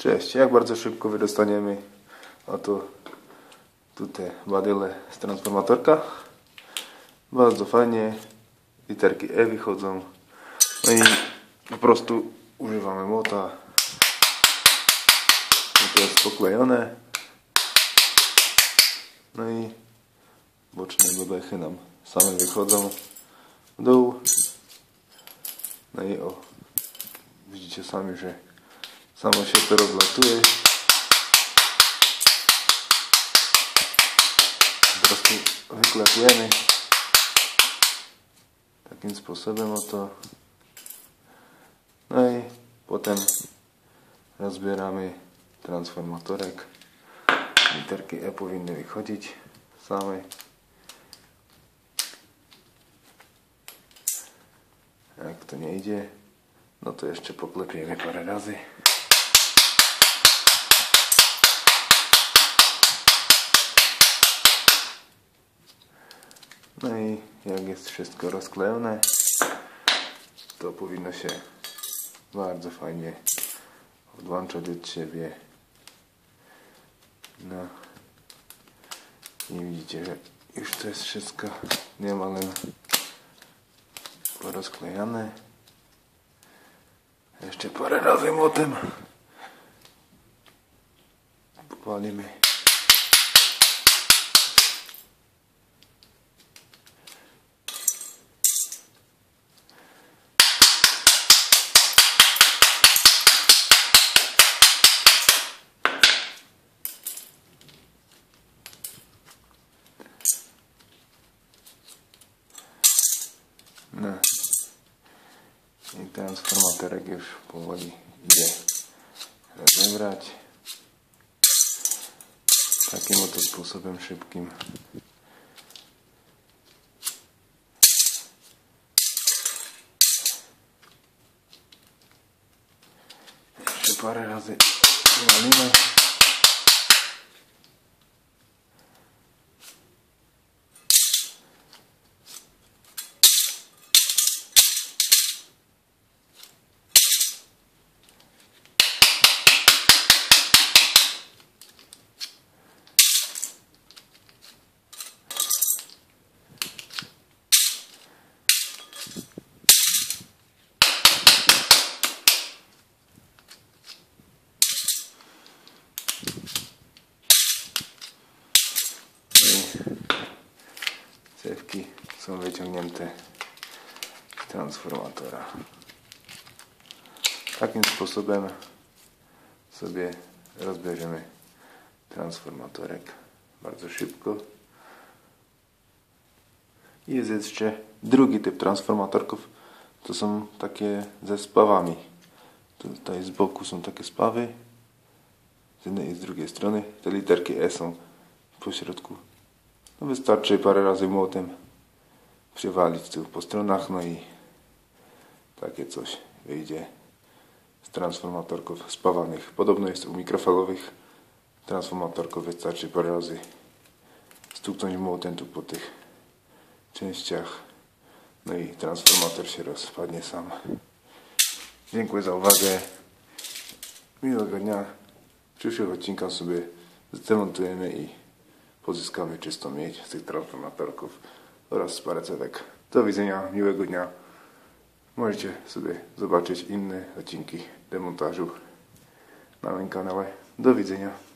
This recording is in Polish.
Cześć, jak bardzo szybko wydostaniemy oto tutaj badyle z transformatorka. Bardzo fajnie, literki E wychodzą. No i po prostu używamy młota. I to jest poklejone. No i boczne bebechy nam same wychodzą w dół. No i o, widzicie sami, że samo się to rozlatuje. Po prostu wyklepujemy takim sposobem oto. No i potem rozbieramy transformatorek. Literki E powinny wychodzić same. Jak to nie idzie, no to jeszcze poklepiemy parę razy. No i jak jest wszystko rozklejone, to powinno się bardzo fajnie odłączać od siebie. No i widzicie, że już to jest wszystko niemal porozklejane. Jeszcze parę razy młotem popalimy. No i transformatorek już powoli idzie rozebrać takim oto sposobem szybkim. Jeszcze parę razy walimy. Cewki są wyciągnięte z transformatora. Takim sposobem sobie rozbierzemy transformatorek bardzo szybko. I jest jeszcze drugi typ transformatorków. To są takie ze spawami. Tutaj z boku są takie spawy. Z jednej i z drugiej strony. Te literki E są po środku. No wystarczy parę razy młotem przywalić z tyłu po stronach, no i takie coś wyjdzie z transformatorków spawanych. Podobno jest u mikrofalowych transformatorków, wystarczy parę razy stuknąć młotem tu po tych częściach, no i transformator się rozpadnie sam. Dziękuję za uwagę, miłego dnia. W przyszłych odcinkach sobie zdemontujemy i pozyskamy czystą miedź z tych transformatorków oraz parę cewek. Do widzenia, miłego dnia. Możecie sobie zobaczyć inne odcinki demontażu na moim kanale. Do widzenia.